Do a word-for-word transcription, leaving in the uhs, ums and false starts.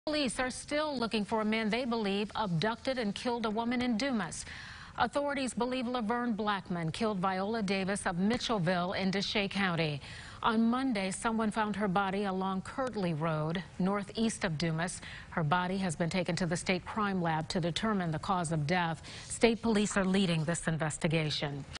Police are still looking for a man they believe abducted and killed a woman in Dumas. Authorities believe Laverne Blackmon killed Viola Davis of Mitchellville in Deshay County. On Monday, someone found her body along Kirtley Road, northeast of Dumas. Her body has been taken to the state crime lab to determine the cause of death. State police are leading this investigation.